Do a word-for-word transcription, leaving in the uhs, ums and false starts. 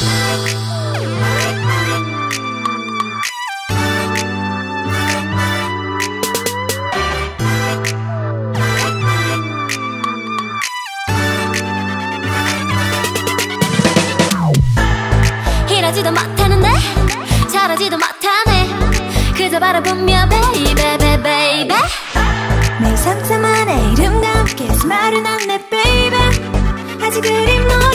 이러지도 못하는데 저러지도 못하네 그저 바라보며 baby baby baby 내 상상만의 이름과 함께 스마일은 안내 baby 아직 그리 멀